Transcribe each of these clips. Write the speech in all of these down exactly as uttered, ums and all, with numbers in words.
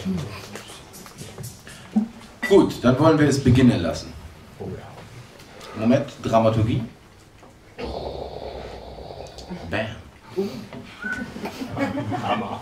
Gut, dann wollen wir es beginnen lassen. Moment, Dramaturgie. Bam. Hammer.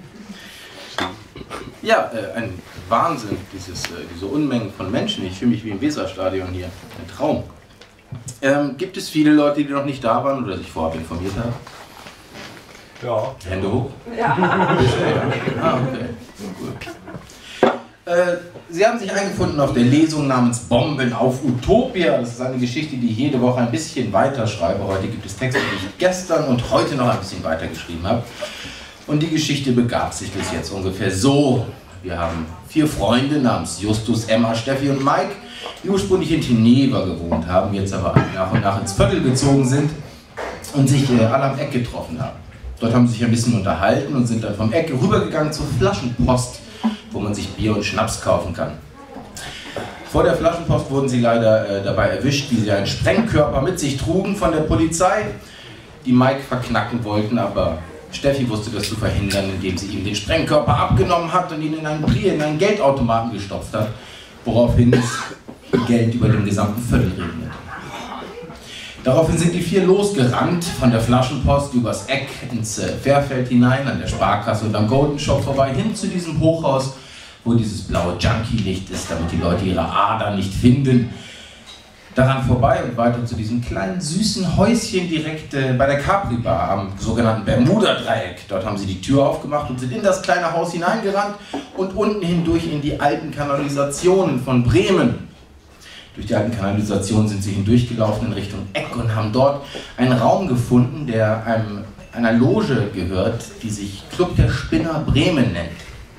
Ja, äh, ein Wahnsinn, dieses, äh, diese Unmengen von Menschen. Ich fühle mich wie im Weserstadion hier. Ein Traum. Ähm, gibt es viele Leute, die noch nicht da waren oder sich vorab informiert haben? Ja. Hände hoch? Ja. Ah, okay. Gut. Äh, Sie haben sich eingefunden auf der Lesung namens Bomben auf Utopia. Das ist eine Geschichte, die ich jede Woche ein bisschen weiter schreibe. Heute gibt es Texte, die ich gestern und heute noch ein bisschen weiter geschrieben habe. Und die Geschichte begab sich bis jetzt ungefähr so. Wir haben vier Freunde namens Justus, Emma, Steffi und Mike, die ursprünglich in Teneva gewohnt haben, jetzt aber nach und nach ins Viertel gezogen sind und sich äh, alle am Eck getroffen haben. Dort haben sie sich ein bisschen unterhalten und sind dann vom Eck rübergegangen zur Flaschenpost, wo man sich Bier und Schnaps kaufen kann. Vor der Flaschenpost wurden sie leider äh, dabei erwischt, wie sie einen Sprengkörper mit sich trugen von der Polizei, die Mike verknacken wollten, aber Steffi wusste das zu verhindern, indem sie ihm den Sprengkörper abgenommen hat und ihn in einen Brief, in einen Geldautomaten gestopft hat, woraufhin es Geld über dem gesamten Viertel regnete. Daraufhin sind die vier losgerannt, von der Flaschenpost übers Eck ins äh, Fährfeld hinein, an der Sparkasse und am Golden Shop vorbei, hin zu diesem Hochhaus, wo dieses blaue Junkie-Licht ist, damit die Leute ihre Ader nicht finden. Daran vorbei und weiter zu diesem kleinen süßen Häuschen direkt äh, bei der Capri-Bar am sogenannten Bermuda-Dreieck. Dort haben sie die Tür aufgemacht und sind in das kleine Haus hineingerannt und unten hindurch in die alten Kanalisationen von Bremen. Durch die alten Kanalisationen sind sie hindurchgelaufen in Richtung Eck und haben dort einen Raum gefunden, der einem, einer Loge gehört, die sich Club der Spinner Bremen nennt.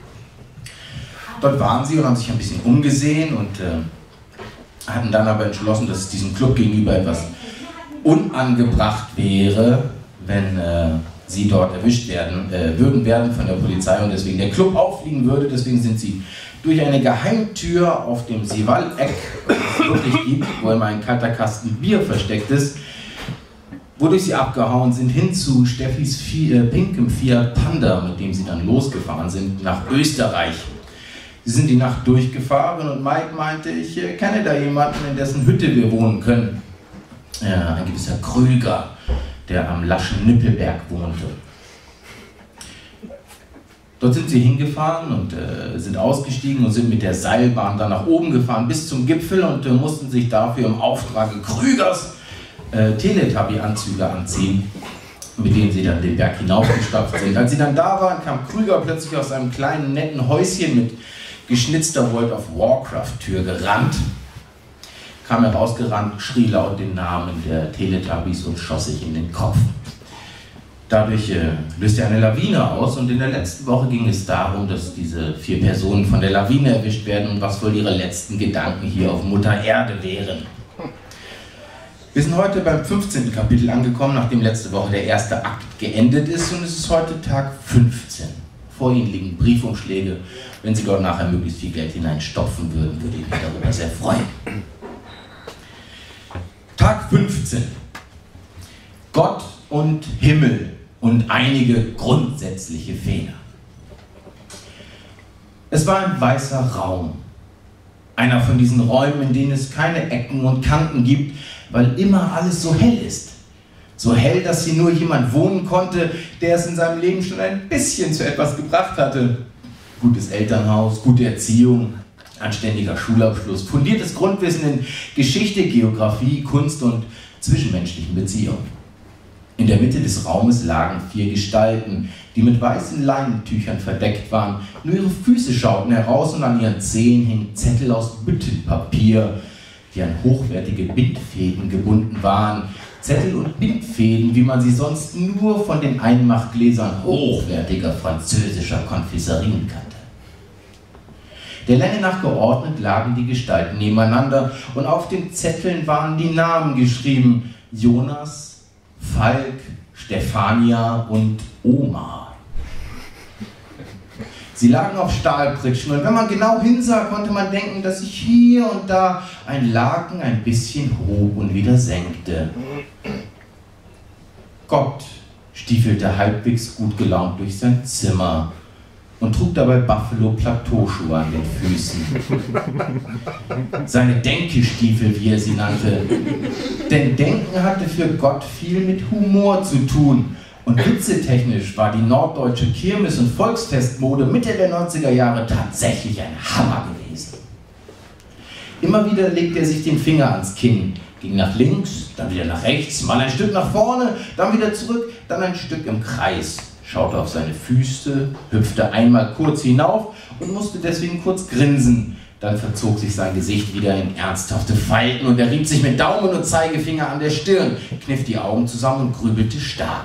Dort waren sie und haben sich ein bisschen umgesehen und äh, hatten dann aber entschlossen, dass es diesem Club gegenüber etwas unangebracht wäre, wenn äh, sie dort erwischt werden, äh, würden werden von der Polizei und deswegen der Club auffliegen würde. Deswegen sind sie durch eine Geheimtür auf dem Sival-Eck, das es wirklich gibt, wo immer ein kalter Kasten Bier versteckt ist, wodurch sie abgehauen sind, hin zu Steffis Fi äh, pinkem Fiat Panda, mit dem sie dann losgefahren sind, nach Österreich. Sie sind die Nacht durchgefahren und Mike meinte, ich äh, kenne da jemanden, in dessen Hütte wir wohnen können. Äh, ein gewisser Krüger, der am Laschen Nippelberg wohnte. Dort sind sie hingefahren und äh, sind ausgestiegen und sind mit der Seilbahn dann nach oben gefahren bis zum Gipfel und äh, mussten sich dafür im Auftrag Krügers äh, Teletubby-Anzüge anziehen, mit denen sie dann den Berg hinaufgestapft sind. Als sie dann da waren, kam Krüger plötzlich aus einem kleinen netten Häuschen mit geschnitzter World of Warcraft-Tür gerannt, kam herausgerannt, schrie laut den Namen der Teletubbies und schoss sich in den Kopf. Dadurch äh, löste er eine Lawine aus und in der letzten Woche ging es darum, dass diese vier Personen von der Lawine erwischt werden und was wohl ihre letzten Gedanken hier auf Mutter Erde wären. Wir sind heute beim fünfzehnten Kapitel angekommen, nachdem letzte Woche der erste Akt geendet ist und es ist heute Tag fünfzehn. Vor Ihnen liegen Briefumschläge. Wenn Sie dort nachher möglichst viel Geld hineinstopfen würden, würde ich mich darüber sehr freuen. Tag fünfzehn. Gott und Himmel und einige grundsätzliche Fehler. Es war ein weißer Raum. Einer von diesen Räumen, in denen es keine Ecken und Kanten gibt, weil immer alles so hell ist. So hell, dass hier nur jemand wohnen konnte, der es in seinem Leben schon ein bisschen zu etwas gebracht hatte. Gutes Elternhaus, gute Erziehung, anständiger Schulabschluss, fundiertes Grundwissen in Geschichte, Geografie, Kunst und zwischenmenschlichen Beziehungen. In der Mitte des Raumes lagen vier Gestalten, die mit weißen Leinentüchern verdeckt waren. Nur ihre Füße schauten heraus und an ihren Zehen hingen Zettel aus Büttenpapier, die an hochwertige Bindfäden gebunden waren. Zettel und Bindfäden, wie man sie sonst nur von den Einmachgläsern hochwertiger französischer Konfiserien kannte. Der Länge nach geordnet lagen die Gestalten nebeneinander und auf den Zetteln waren die Namen geschrieben: Jonas, Falk, Stefania und Oma. Sie lagen auf Stahlpritschen und wenn man genau hinsah, konnte man denken, dass sich hier und da ein Laken ein bisschen hob und wieder senkte. Gott stiefelte halbwegs gut gelaunt durch sein Zimmer. und trug dabei Buffalo-Plateauschuhe an den Füßen. Seine Denkestiefel, wie er sie nannte. Denn Denken hatte für Gott viel mit Humor zu tun. Und witzetechnisch war die norddeutsche Kirmes- und Volksfestmode Mitte der neunziger Jahre tatsächlich ein Hammer gewesen. Immer wieder legte er sich den Finger ans Kinn, ging nach links, dann wieder nach rechts, mal ein Stück nach vorne, dann wieder zurück, dann ein Stück im Kreis, schaute auf seine Füße, hüpfte einmal kurz hinauf und musste deswegen kurz grinsen. Dann verzog sich sein Gesicht wieder in ernsthafte Falten und er rieb sich mit Daumen und Zeigefinger an der Stirn, kniff die Augen zusammen und grübelte stark.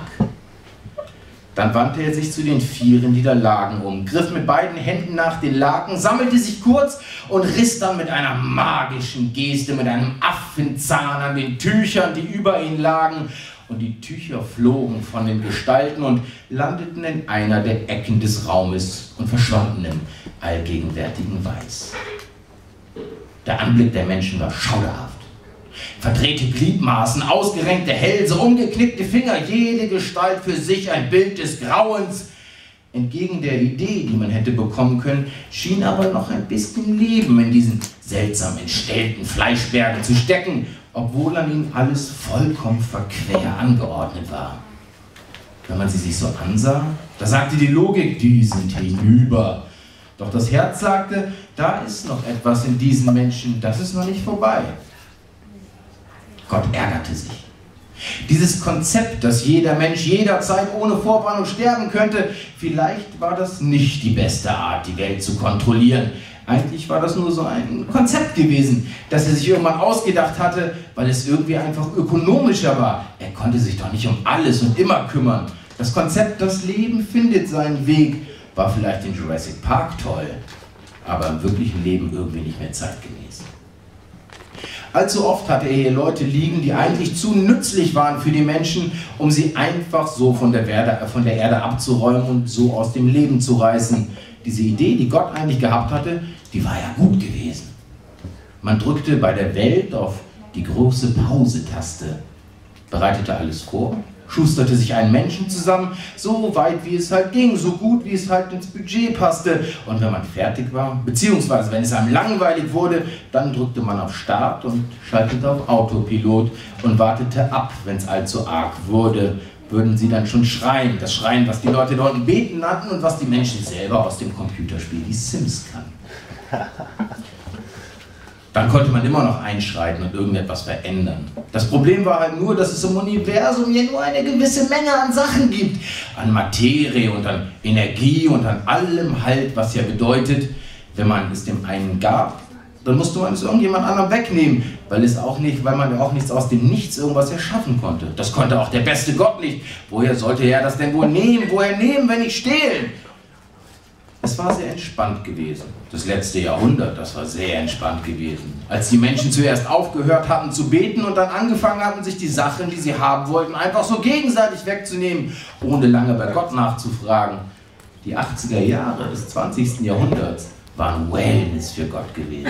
Dann wandte er sich zu den Vieren, die da lagen, um, griff mit beiden Händen nach den Laken, sammelte sich kurz und riss dann mit einer magischen Geste, mit einem Affenzahn an den Tüchern, die über ihn lagen, und die Tücher flogen von den Gestalten und landeten in einer der Ecken des Raumes und verschwanden im allgegenwärtigen Weiß. Der Anblick der Menschen war schauderhaft. Verdrehte Gliedmaßen, ausgerenkte Hälse, umgeknickte Finger, jede Gestalt für sich ein Bild des Grauens. Entgegen der Idee, die man hätte bekommen können, schien aber noch ein bisschen Leben in diesen seltsam entstellten Fleischbergen zu stecken, obwohl an ihnen alles vollkommen verquer angeordnet war. Wenn man sie sich so ansah, da sagte die Logik, die sind hinüber. Doch das Herz sagte, da ist noch etwas in diesen Menschen, das ist noch nicht vorbei. Gott ärgerte sich. Dieses Konzept, dass jeder Mensch jederzeit ohne Vorwarnung sterben könnte, vielleicht war das nicht die beste Art, die Welt zu kontrollieren. Eigentlich war das nur so ein Konzept gewesen, das er sich irgendwann ausgedacht hatte, weil es irgendwie einfach ökonomischer war. Er konnte sich doch nicht um alles und immer kümmern. Das Konzept, das Leben findet seinen Weg, war vielleicht in Jurassic Park toll, aber im wirklichen Leben irgendwie nicht mehr zeitgemäß. Allzu oft hatte er hier Leute liegen, die eigentlich zu nützlich waren für die Menschen, um sie einfach so von der, Erde, von der Erde abzuräumen und so aus dem Leben zu reißen. Diese Idee, die Gott eigentlich gehabt hatte, die war ja gut gewesen. Man drückte bei der Welt auf die große Pause-Taste, bereitete alles vor, schusterte sich einen Menschen zusammen, so weit wie es halt ging, so gut wie es halt ins Budget passte. Und wenn man fertig war, beziehungsweise wenn es einem langweilig wurde, dann drückte man auf Start und schaltete auf Autopilot und wartete ab, wenn es allzu arg wurde. Würden sie dann schon schreien, das Schreien, was die Leute da unten beten nannten und was die Menschen selber aus dem Computerspiel Die Sims kann. Dann konnte man immer noch einschreiten und irgendetwas verändern. Das Problem war halt nur, dass es im Universum hier nur eine gewisse Menge an Sachen gibt. An Materie und an Energie und an allem halt, was ja bedeutet, wenn man es dem einen gab, dann musste man es irgendjemand anderem wegnehmen, weil, es auch nicht, weil man ja auch nichts aus dem Nichts irgendwas erschaffen konnte. Das konnte auch der beste Gott nicht. Woher sollte er das denn wohl nehmen? Woher nehmen, wenn nicht stehlen? Es war sehr entspannt gewesen. Das letzte Jahrhundert, das war sehr entspannt gewesen. Als die Menschen zuerst aufgehört hatten zu beten und dann angefangen hatten, sich die Sachen, die sie haben wollten, einfach so gegenseitig wegzunehmen, ohne lange bei Gott nachzufragen. Die achtziger Jahre des zwanzigsten Jahrhunderts waren Wellness für Gott gewesen.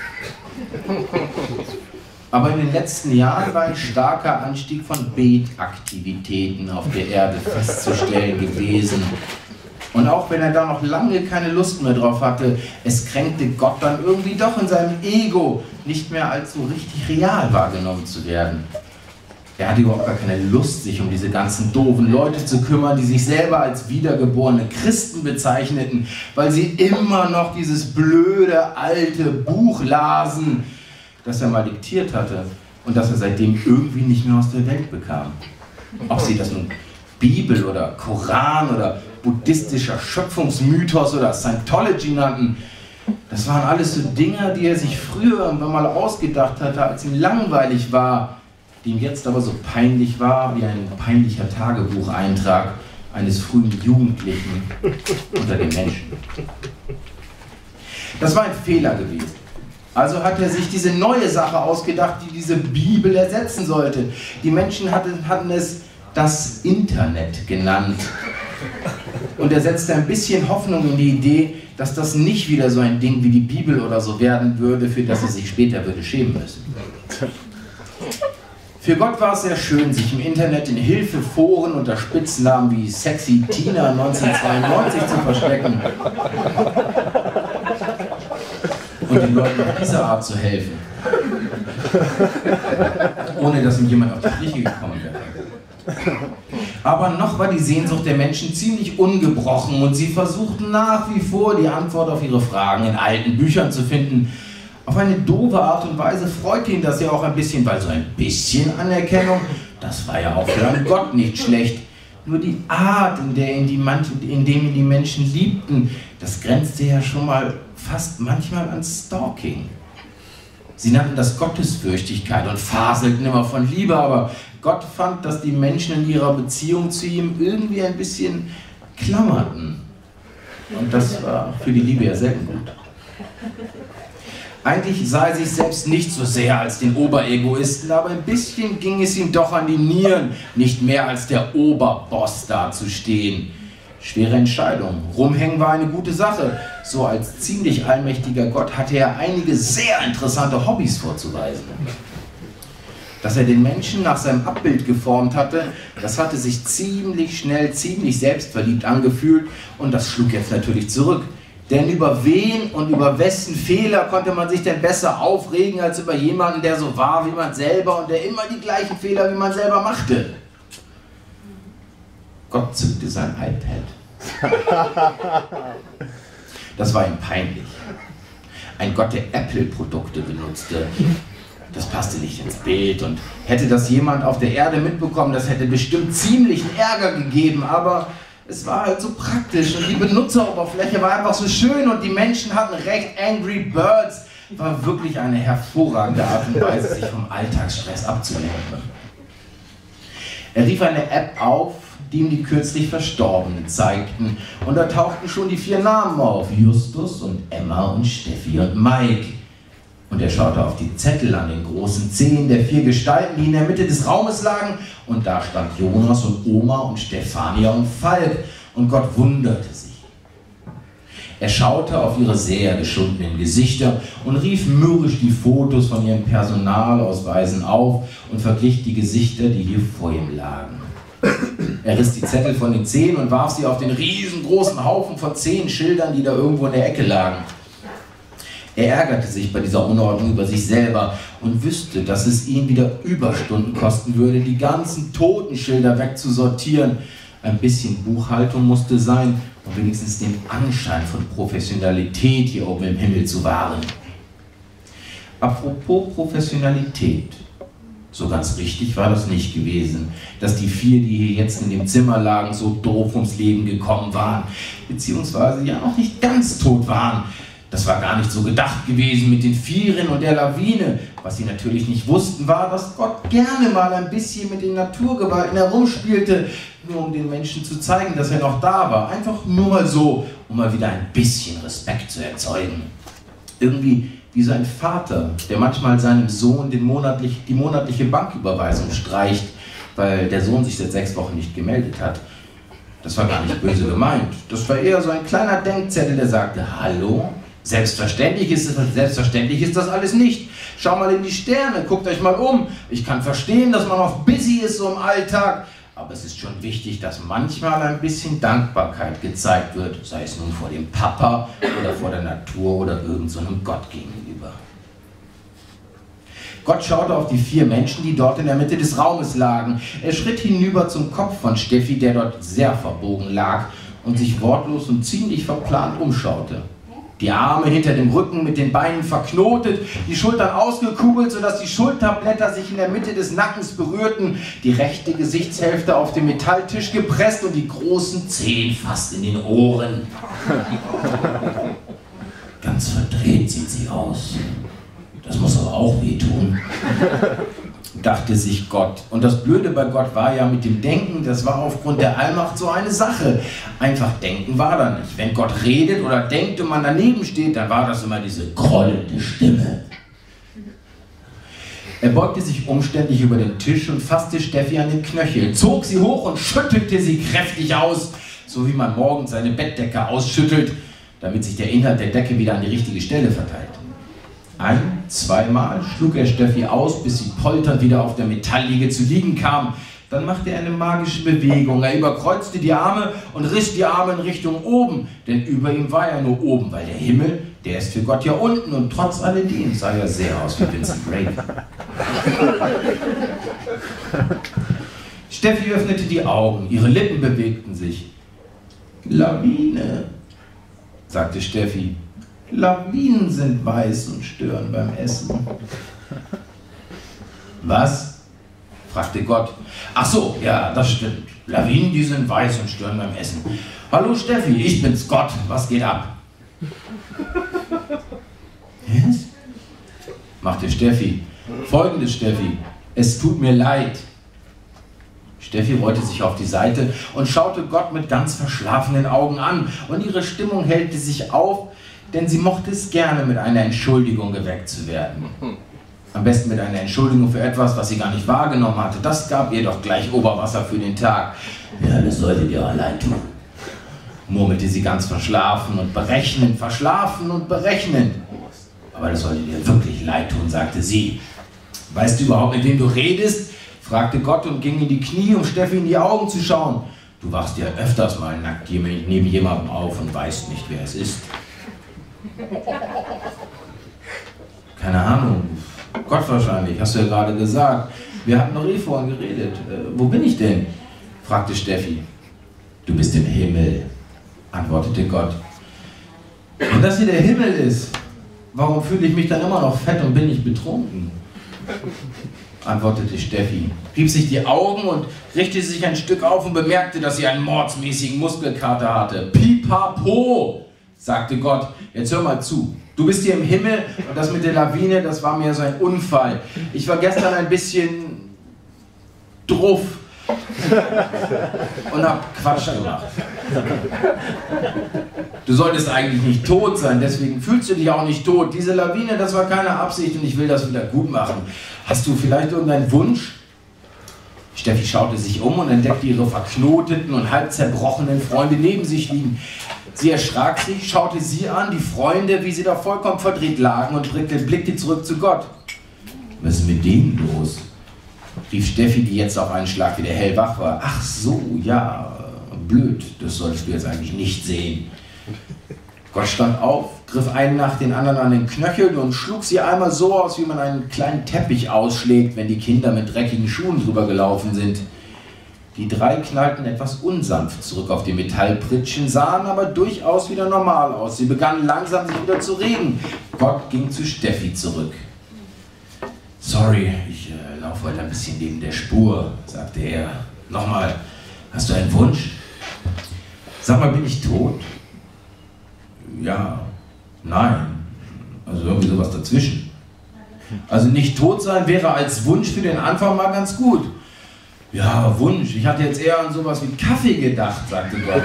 Aber in den letzten Jahren war ein starker Anstieg von Betaktivitäten auf der Erde festzustellen gewesen. Und auch wenn er da noch lange keine Lust mehr drauf hatte, es kränkte Gott dann irgendwie doch in seinem Ego, nicht mehr als so richtig real wahrgenommen zu werden. Er hatte überhaupt gar keine Lust, sich um diese ganzen doofen Leute zu kümmern, die sich selber als wiedergeborene Christen bezeichneten, weil sie immer noch dieses blöde alte Buch lasen, das er mal diktiert hatte und das er seitdem irgendwie nicht mehr aus der Welt bekam. Ob sie das nun Bibel oder Koran oder buddhistischer Schöpfungsmythos oder Scientology nannten, das waren alles so Dinge, die er sich früher irgendwann mal ausgedacht hatte, als ihm langweilig war, die ihm jetzt aber so peinlich war wie ein peinlicher Tagebucheintrag eines frühen Jugendlichen unter den Menschen. Das war ein Fehler gewesen. Also hat er sich diese neue Sache ausgedacht, die diese Bibel ersetzen sollte. Die Menschen hatten, hatten es das Internet genannt. Und er setzte ein bisschen Hoffnung in die Idee, dass das nicht wieder so ein Ding wie die Bibel oder so werden würde, für das er sich später würde schämen müssen. Für Gott war es sehr schön, sich im Internet in Hilfeforen unter Spitznamen wie Sexy Tina neunzehnhundertzweiundneunzig zu verstecken und den Leuten auf diese Art zu helfen, ohne dass ihm jemand auf die Schliche gekommen wäre. Aber noch war die Sehnsucht der Menschen ziemlich ungebrochen und sie versuchten nach wie vor die Antwort auf ihre Fragen in alten Büchern zu finden. Auf eine doofe Art und Weise freute ihn das ja auch ein bisschen, weil so ein bisschen Anerkennung, das war ja auch für einen Gott nicht schlecht. Nur die Art, in der ihn die, in dem ihn die Menschen liebten, das grenzte ja schon mal fast manchmal an Stalking. Sie nannten das Gottesfürchtigkeit und faselten immer von Liebe, aber Gott fand, dass die Menschen in ihrer Beziehung zu ihm irgendwie ein bisschen klammerten. Und das war für die Liebe ja selten gut. Eigentlich sah er sich selbst nicht so sehr als den Oberegoisten, aber ein bisschen ging es ihm doch an die Nieren, nicht mehr als der Oberboss dazustehen. Schwere Entscheidung. Rumhängen war eine gute Sache. So als ziemlich allmächtiger Gott hatte er einige sehr interessante Hobbys vorzuweisen. Dass er den Menschen nach seinem Abbild geformt hatte, das hatte sich ziemlich schnell, ziemlich selbstverliebt angefühlt und das schlug jetzt natürlich zurück. Denn über wen und über wessen Fehler konnte man sich denn besser aufregen, als über jemanden, der so war wie man selber und der immer die gleichen Fehler wie man selber machte? Gott zückte sein iPad. Das war ihm peinlich. Ein Gott, der Apple-Produkte benutzte. Das passte nicht ins Bild und hätte das jemand auf der Erde mitbekommen, das hätte bestimmt ziemlichen Ärger gegeben, aber es war halt so praktisch und die Benutzeroberfläche war einfach so schön und die Menschen hatten recht. Angry Birds war wirklich eine hervorragende Art und Weise, sich vom Alltagsstress abzulenken. Er rief eine App auf, die ihm die kürzlich Verstorbenen zeigten und da tauchten schon die vier Namen auf, Justus und Emma und Steffi und Mike. Und er schaute auf die Zettel an den großen Zehen der vier Gestalten, die in der Mitte des Raumes lagen. Und da stand Jonas und Oma und Stefania und Falk. Und Gott wunderte sich. Er schaute auf ihre sehr geschundenen Gesichter und rief mürrisch die Fotos von ihren Personalausweisen auf und verglich die Gesichter, die hier vor ihm lagen. Er riss die Zettel von den Zehen und warf sie auf den riesengroßen Haufen von zehn Schildern, die da irgendwo in der Ecke lagen. Er ärgerte sich bei dieser Unordnung über sich selber und wüsste, dass es ihn wieder Überstunden kosten würde, die ganzen Totenschilder wegzusortieren. Ein bisschen Buchhaltung musste sein, um wenigstens den Anschein von Professionalität hier oben im Himmel zu wahren. Apropos Professionalität. So ganz richtig war das nicht gewesen, dass die vier, die hier jetzt in dem Zimmer lagen, so doof ums Leben gekommen waren, beziehungsweise ja noch nicht ganz tot waren. Das war gar nicht so gedacht gewesen mit den Vieren und der Lawine. Was sie natürlich nicht wussten, war, dass Gott gerne mal ein bisschen mit den Naturgewalten herumspielte, nur um den Menschen zu zeigen, dass er noch da war. Einfach nur mal so, um mal wieder ein bisschen Respekt zu erzeugen. Irgendwie wie so ein Vater, der manchmal seinem Sohn den monatlich, die monatliche Banküberweisung streicht, weil der Sohn sich seit sechs Wochen nicht gemeldet hat. Das war gar nicht böse gemeint. Das war eher so ein kleiner Denkzettel, der sagte, hallo? Selbstverständlich ist, das, selbstverständlich ist das alles nicht. Schau mal in die Sterne, guckt euch mal um. Ich kann verstehen, dass man oft busy ist so im Alltag, aber es ist schon wichtig, dass manchmal ein bisschen Dankbarkeit gezeigt wird, sei es nun vor dem Papa oder vor der Natur oder irgend so einem Gott gegenüber. Gott schaute auf die vier Menschen, die dort in der Mitte des Raumes lagen. Er schritt hinüber zum Kopf von Steffi, der dort sehr verbogen lag und sich wortlos und ziemlich verplant umschaute. Die Arme hinter dem Rücken mit den Beinen verknotet, die Schultern ausgekugelt, sodass die Schulterblätter sich in der Mitte des Nackens berührten, die rechte Gesichtshälfte auf den Metalltisch gepresst und die großen Zehen fast in den Ohren. Ganz verdreht sieht sie aus. Das muss aber auch wehtun, dachte sich Gott. Und das Blöde bei Gott war ja mit dem Denken, das war aufgrund der Allmacht so eine Sache. Einfach denken war da nicht. Wenn Gott redet oder denkt und man daneben steht, dann war das immer diese grollende Stimme. Er beugte sich umständlich über den Tisch und fasste Steffi an den Knöchel, zog sie hoch und schüttelte sie kräftig aus, so wie man morgens seine Bettdecke ausschüttelt, damit sich der Inhalt der Decke wieder an die richtige Stelle verteilt. Ein-, zweimal schlug er Steffi aus, bis sie polternd wieder auf der Metallliege zu liegen kam. Dann machte er eine magische Bewegung. Er überkreuzte die Arme und riss die Arme in Richtung oben. Denn über ihm war er nur oben, weil der Himmel, der ist für Gott ja unten. Und trotz alledem sah er sehr aus wie Vincent Reagan. Steffi öffnete die Augen, ihre Lippen bewegten sich. Lawine, sagte Steffi. Lawinen sind weiß und stören beim Essen. Was? Fragte Gott. Ach so, ja, das stimmt. Lawinen, die sind weiß und stören beim Essen. Hallo Steffi, ich bin's, Gott. Was geht ab? Was? Machte Steffi. Folgendes, Steffi. Es tut mir leid. Steffi rollte sich auf die Seite und schaute Gott mit ganz verschlafenen Augen an. Und ihre Stimmung hellte sich auf, denn sie mochte es gerne, mit einer Entschuldigung geweckt zu werden. Am besten mit einer Entschuldigung für etwas, was sie gar nicht wahrgenommen hatte. Das gab ihr doch gleich Oberwasser für den Tag. Ja, das solltet ihr allein tun, murmelte sie ganz verschlafen und berechnend, verschlafen und berechnend. Aber das sollte dir wirklich leid tun, sagte sie. Weißt du überhaupt, mit wem du redest? Fragte Gott und ging in die Knie, um Steffi in die Augen zu schauen. Du wachst ja öfters mal nackt neben jemandem auf und weißt nicht, wer es ist. Keine Ahnung. Gott wahrscheinlich, hast du ja gerade gesagt. Wir hatten doch eh vorhin geredet. Äh, wo bin ich denn? Fragte Steffi. Du bist im Himmel, antwortete Gott. Wenn das hier der Himmel ist, warum fühle ich mich dann immer noch fett und bin nicht betrunken? Antwortete Steffi, rieb sich die Augen und richtete sich ein Stück auf und bemerkte, dass sie einen mordsmäßigen Muskelkater hatte. Pipapo, sagte Gott. Jetzt hör mal zu. Du bist hier im Himmel und das mit der Lawine, das war mir so ein Unfall. Ich war gestern ein bisschen druff und hab Quatsch gemacht. Du solltest eigentlich nicht tot sein, deswegen fühlst du dich auch nicht tot. Diese Lawine, das war keine Absicht und ich will das wieder gut machen. Hast du vielleicht irgendeinen Wunsch? Steffi schaute sich um und entdeckte ihre verknoteten und halb zerbrochenen Freunde neben sich liegen. Sie erschrak sich, schaute sie an, die Freunde, wie sie da vollkommen verdreht lagen und blickte zurück zu Gott. Was ist mit denen los? Rief Steffi, die jetzt auf einen Schlag wieder hellwach war. Ach so, ja, blöd, das solltest du jetzt eigentlich nicht sehen. Gott stand auf, griff einen nach den anderen an den Knöcheln und schlug sie einmal so aus, wie man einen kleinen Teppich ausschlägt, wenn die Kinder mit dreckigen Schuhen drüber gelaufen sind. Die drei knallten etwas unsanft zurück auf die Metallpritschen, sahen aber durchaus wieder normal aus. Sie begannen langsam sich wieder zu regen. Gott ging zu Steffi zurück. Sorry, ich äh, laufe heute ein bisschen neben der Spur, sagte er. Nochmal, hast du einen Wunsch? Sag mal, bin ich tot? Ja, nein, also irgendwie sowas dazwischen. Also nicht tot sein wäre als Wunsch für den Anfang mal ganz gut. Ja, Wunsch, ich hatte jetzt eher an sowas wie Kaffee gedacht, sagte Gott.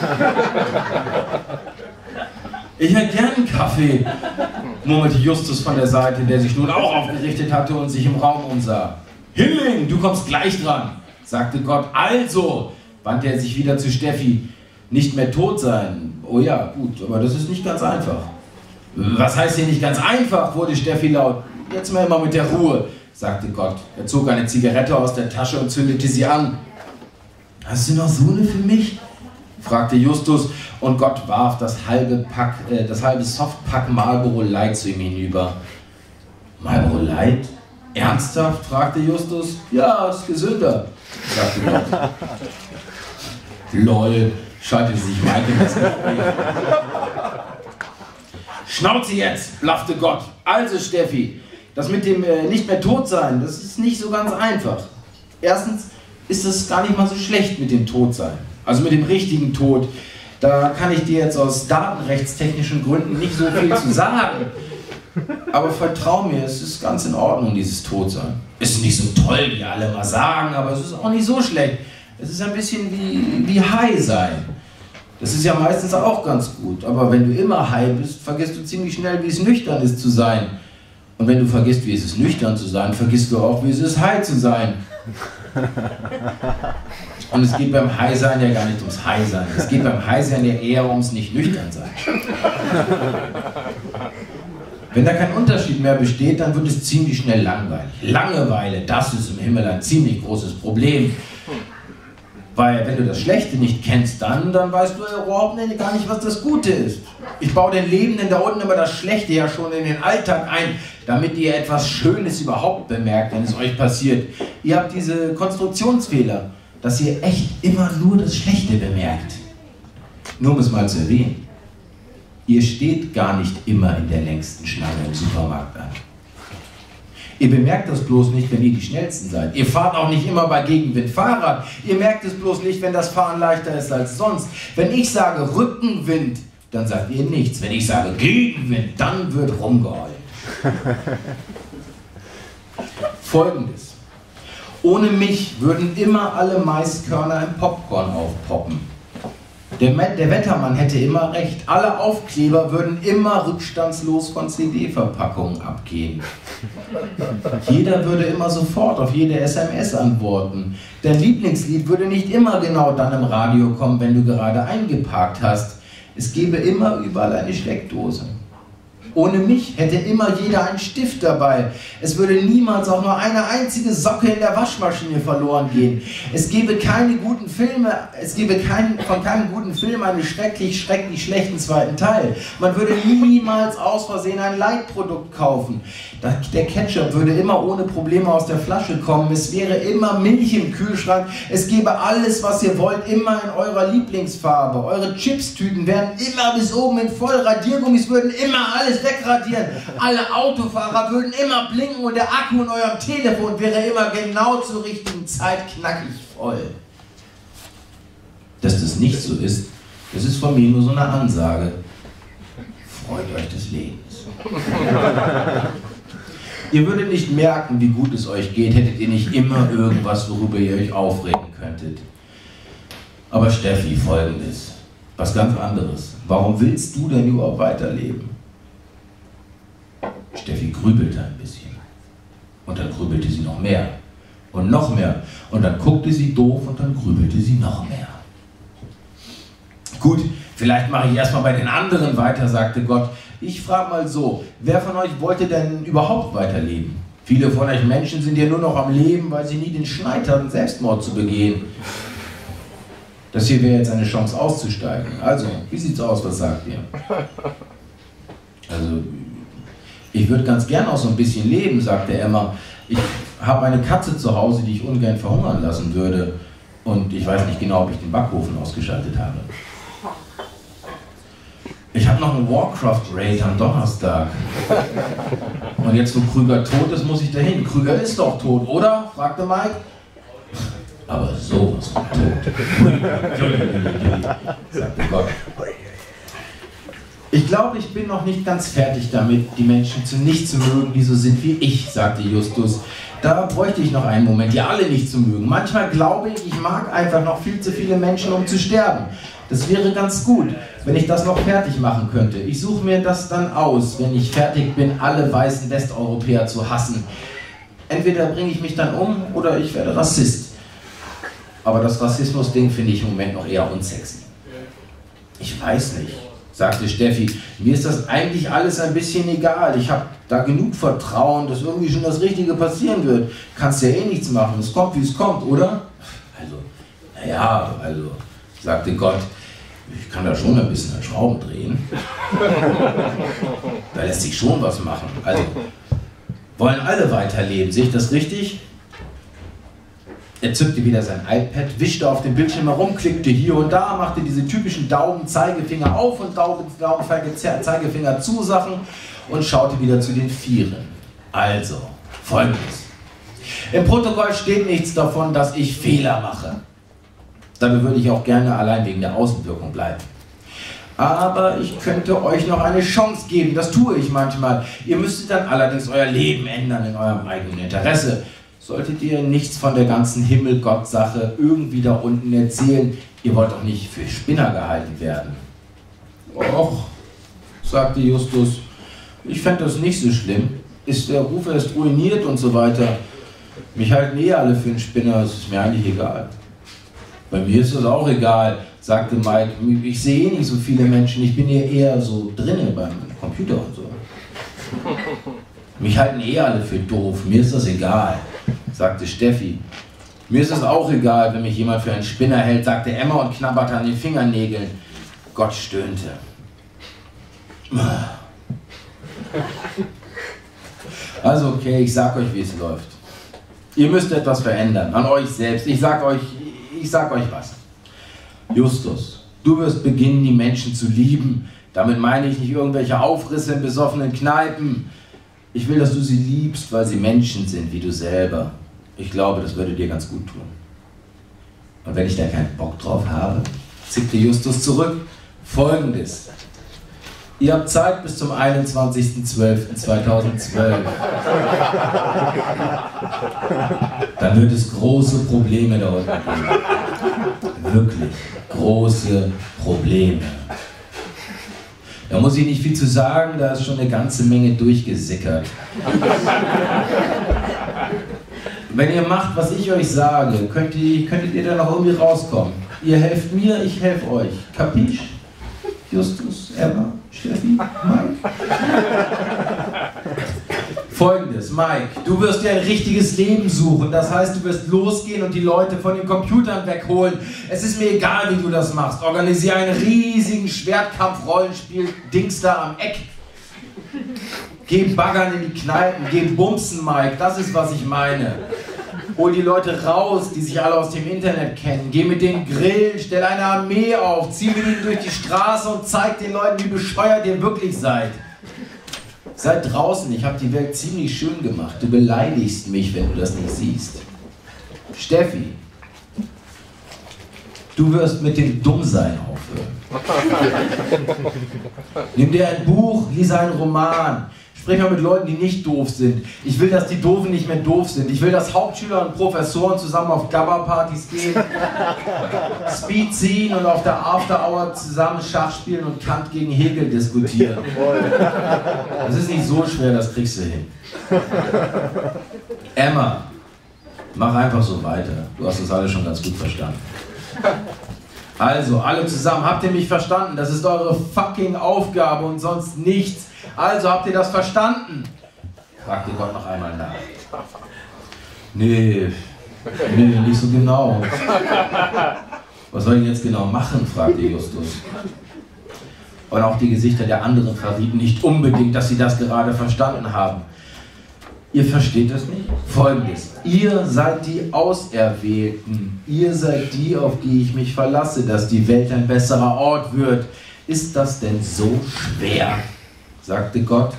Ich hätte gern einen Kaffee, murmelte Justus von der Seite, der sich nun auch aufgerichtet hatte und sich im Raum umsah. Hinling, du kommst gleich dran, sagte Gott. Also, wandte er sich wieder zu Steffi, nicht mehr tot sein. Oh ja, gut, aber das ist nicht ganz einfach. Was heißt hier nicht ganz einfach, wurde Steffi laut. Jetzt mal immer mit der Ruhe, sagte Gott. Er zog eine Zigarette aus der Tasche und zündete sie an. Hast du noch so eine für mich? Fragte Justus und Gott warf das halbe Pack, äh, das halbe Softpack Marlboro Light zu ihm hinüber. Marlboro Light? Ernsthaft? Fragte Justus. Ja, ist gesünder, sagte Gott. Lol, schaltete sich Mike in das Gespräch. Schnauze jetzt, blaffte Gott. Also Steffi, das mit dem äh, nicht mehr tot sein, das ist nicht so ganz einfach. Erstens ist es gar nicht mal so schlecht mit dem Todsein. Also mit dem richtigen Tod. Da kann ich dir jetzt aus datenrechtstechnischen Gründen nicht so viel zu sagen. Aber vertrau mir, es ist ganz in Ordnung, dieses Todsein. Es ist nicht so toll, wie alle mal sagen, aber es ist auch nicht so schlecht. Es ist ein bisschen wie, wie high sein. Das ist ja meistens auch ganz gut. Aber wenn du immer high bist, vergisst du ziemlich schnell, wie es nüchtern ist zu sein. Und wenn du vergisst, wie es ist, nüchtern zu sein, vergisst du auch, wie es ist, high zu sein. Und es geht beim High-Sein ja gar nicht ums High-Sein. Es geht beim High-Sein ja eher ums Nicht-Nüchtern-Sein. Wenn da kein Unterschied mehr besteht, dann wird es ziemlich schnell langweilig. Langeweile, das ist im Himmel ein ziemlich großes Problem. Weil wenn du das Schlechte nicht kennst, dann, dann weißt du überhaupt gar nicht, was das Gute ist. Ich baue den Lebenden da unten immer das Schlechte ja schon in den Alltag ein, damit ihr etwas Schönes überhaupt bemerkt, wenn es euch passiert. Ihr habt diese Konstruktionsfehler, dass ihr echt immer nur das Schlechte bemerkt. Nur um es mal zu erwähnen. Ihr steht gar nicht immer in der längsten Schlange im Supermarkt an. Ihr bemerkt das bloß nicht, wenn ihr die Schnellsten seid. Ihr fahrt auch nicht immer bei Gegenwind Fahrrad. Ihr merkt es bloß nicht, wenn das Fahren leichter ist als sonst. Wenn ich sage Rückenwind, dann sagt ihr nichts. Wenn ich sage Gegenwind, dann wird rumgeheult. Folgendes. Ohne mich würden immer alle Maiskörner im Popcorn aufpoppen. Der, der Wettermann hätte immer recht. Alle Aufkleber würden immer rückstandslos von C D-Verpackungen abgehen. Jeder würde immer sofort auf jede S M S antworten. Dein Lieblingslied würde nicht immer genau dann im Radio kommen, wenn du gerade eingeparkt hast. Es gäbe immer überall eine Steckdose. Ohne mich hätte immer jeder einen Stift dabei. Es würde niemals auch nur eine einzige Socke in der Waschmaschine verloren gehen. Es gäbe keine guten Filme, es gäbe kein, von keinem guten Film einen schrecklich, schrecklich schlechten zweiten Teil. Man würde niemals aus Versehen ein Leitprodukt kaufen. Der Ketchup würde immer ohne Probleme aus der Flasche kommen. Es wäre immer Milch im Kühlschrank. Es gäbe alles, was ihr wollt, immer in eurer Lieblingsfarbe. Eure Chipstüten wären immer bis oben in voll. Radiergummis würden immer alles wegradieren. Alle Autofahrer würden immer blinken und der Akku in eurem Telefon wäre immer genau zur richtigen Zeit knackig voll. Dass das nicht so ist, das ist von mir nur so eine Ansage. Freut euch des Lebens. Ihr würdet nicht merken, wie gut es euch geht, hättet ihr nicht immer irgendwas, worüber ihr euch aufregen könntet. Aber Steffi, Folgendes, was ganz anderes. Warum willst du denn überhaupt weiterleben? Steffi grübelte ein bisschen. Und dann grübelte sie noch mehr. Und noch mehr. Und dann guckte sie doof und dann grübelte sie noch mehr. Gut, vielleicht mache ich erstmal bei den anderen weiter, sagte Gott. Ich frage mal so, wer von euch wollte denn überhaupt weiterleben? Viele von euch Menschen sind ja nur noch am Leben, weil sie nie den Schneid hatten, Selbstmord zu begehen. Das hier wäre jetzt eine Chance auszusteigen. Also, wie sieht's aus, was sagt ihr? Also, ich würde ganz gern auch so ein bisschen leben, sagte Emma. Ich habe eine Katze zu Hause, die ich ungern verhungern lassen würde. Und ich weiß nicht genau, ob ich den Backofen ausgeschaltet habe. Ich habe noch einen Warcraft-Raid am Donnerstag. Und jetzt, wo Krüger tot ist, muss ich dahin. Krüger ist doch tot, oder? Fragte Mike. Aber sowas von tot. Sagte Gott. Ich glaube, ich bin noch nicht ganz fertig damit, die Menschen zu nicht zu mögen, die so sind wie ich, sagte Justus. Da bräuchte ich noch einen Moment, die alle nicht zu mögen. Manchmal glaube ich, ich mag einfach noch viel zu viele Menschen, um zu sterben. Das wäre ganz gut, wenn ich das noch fertig machen könnte. Ich suche mir das dann aus, wenn ich fertig bin, alle weißen Westeuropäer zu hassen. Entweder bringe ich mich dann um oder ich werde Rassist. Aber das Rassismus-Ding finde ich im Moment noch eher unsexy. Ich weiß nicht, sagte Steffi. Mir ist das eigentlich alles ein bisschen egal. Ich habe da genug Vertrauen, dass irgendwie schon das Richtige passieren wird. Kannst ja eh nichts machen. Es kommt, wie es kommt, oder? Also, naja, also, sagte Gott. Ich kann da schon ein bisschen an Schrauben drehen. Da lässt sich schon was machen. Also, wollen alle weiterleben, sehe ich das richtig? Er zückte wieder sein iPad, wischte auf dem Bildschirm herum, klickte hier und da, machte diese typischen Daumen-Zeigefinger auf und Daumen-Zeigefinger zu Sachen und schaute wieder zu den Vieren. Also, Folgendes. Im Protokoll steht nichts davon, dass ich Fehler mache. Dabei würde ich auch gerne allein wegen der Außenwirkung bleiben. Aber ich könnte euch noch eine Chance geben, das tue ich manchmal. Ihr müsstet dann allerdings euer Leben ändern in eurem eigenen Interesse. Solltet ihr nichts von der ganzen Himmel-Gott-Sache irgendwie da unten erzählen, ihr wollt doch nicht für Spinner gehalten werden. Och, sagte Justus, ich fände das nicht so schlimm. Ist der Ruf erst ruiniert und so weiter. Mich halten eh alle für einen Spinner, es ist mir eigentlich egal. Bei mir ist das auch egal, sagte Mike. Ich sehe eh nicht so viele Menschen, ich bin hier eher so drinnen beim Computer und so. Mich halten eh alle für doof, mir ist das egal, sagte Steffi. Mir ist es auch egal, wenn mich jemand für einen Spinner hält, sagte Emma und knabberte an den Fingernägeln. Gott stöhnte. Also okay, ich sag euch, wie es läuft. Ihr müsst etwas verändern, an euch selbst. Ich sag euch, ich sag euch was. Justus, du wirst beginnen, die Menschen zu lieben. Damit meine ich nicht irgendwelche Aufrisse in besoffenen Kneipen. Ich will, dass du sie liebst, weil sie Menschen sind, wie du selber. Ich glaube, das würde dir ganz gut tun. Und wenn ich da keinen Bock drauf habe, zickte Justus zurück. Folgendes. Ihr habt Zeit bis zum einundzwanzigsten zwölften zweitausendzwölf. Dann wird es große Probleme da unten geben. Wirklich große Probleme. Da muss ich nicht viel zu sagen, da ist schon eine ganze Menge durchgesickert. Wenn ihr macht, was ich euch sage, könnt ihr, könntet ihr da noch irgendwie rauskommen. Ihr helft mir, ich helfe euch. Kapisch? Justus, Emma, Steffi, Mike? Folgendes, Mike, du wirst dir ein richtiges Leben suchen. Das heißt, du wirst losgehen und die Leute von den Computern wegholen. Es ist mir egal, wie du das machst. Organisiere einen riesigen Schwertkampf-Rollenspiel-Dings da am Eck. Geh baggern in die Kneipen, geh bumsen, Mike, das ist, was ich meine. Hol die Leute raus, die sich alle aus dem Internet kennen. Geh mit denen grillen, stell eine Armee auf, zieh mit ihnen durch die Straße und zeig den Leuten, wie bescheuert ihr wirklich seid. Seid draußen, ich habe die Welt ziemlich schön gemacht. Du beleidigst mich, wenn du das nicht siehst. Steffi, du wirst mit dem Dummsein aufhören. Nimm dir ein Buch, lies einen Roman. Sprich mal mit Leuten, die nicht doof sind. Ich will, dass die Doofen nicht mehr doof sind. Ich will, dass Hauptschüler und Professoren zusammen auf Gabba-Partys gehen, Speed ziehen und auf der After-Hour zusammen Schach spielen und Kant gegen Hegel diskutieren. Das ist nicht so schwer, das kriegst du hin. Emma, mach einfach so weiter. Du hast das alles schon ganz gut verstanden. Also, alle zusammen, habt ihr mich verstanden? Das ist eure fucking Aufgabe und sonst nichts. Also, habt ihr das verstanden? Fragte Gott noch einmal nach. Nee, nee, nicht so genau. Was soll ich jetzt genau machen? Fragte Justus. Und auch die Gesichter der anderen verrieten nicht unbedingt, dass sie das gerade verstanden haben. Ihr versteht das nicht? Folgendes. Ihr seid die Auserwählten. Ihr seid die, auf die ich mich verlasse, dass die Welt ein besserer Ort wird. Ist das denn so schwer? Sagte Gott.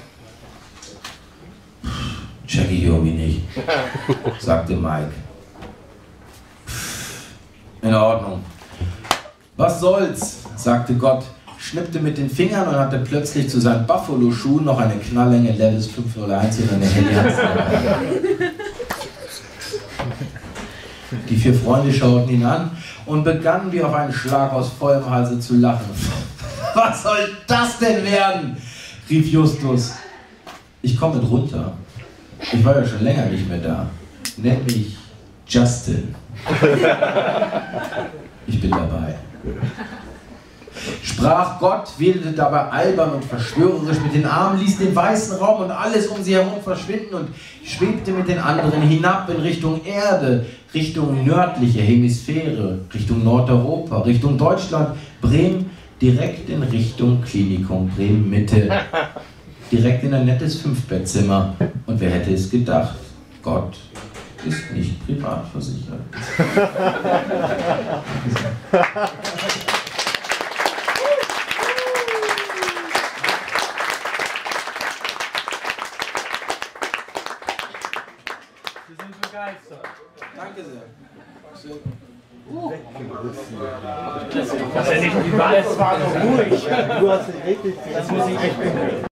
Check ich irgendwie nicht, sagte Mike. In Ordnung. Was soll's, sagte Gott, schnippte mit den Fingern und hatte plötzlich zu seinen Buffalo-Schuhen noch eine Knalllänge Levis fünf null eins und eine Handyhand. Die vier Freunde schauten ihn an und begannen wie auf einen Schlag aus vollem Halse zu lachen. Was soll das denn werden? Rief Justus. Ich komme mit runter. Ich war ja schon länger nicht mehr da. Nenn mich Justin. Ich bin dabei. Sprach Gott, wedelte dabei albern und verschwörerisch mit den Armen, ließ den weißen Raum und alles um sie herum verschwinden und schwebte mit den anderen hinab in Richtung Erde, Richtung nördliche Hemisphäre, Richtung Nordeuropa, Richtung Deutschland, Bremen, direkt in Richtung Klinikum Bremen Mitte, direkt in ein nettes Fünfbettzimmer. Und wer hätte es gedacht? Gott ist nicht privat versichert. Wir sind begeistert. Danke sehr. Das ist ja nicht die Wahl, es war so ruhig. Du hast richtig. Das muss ich echt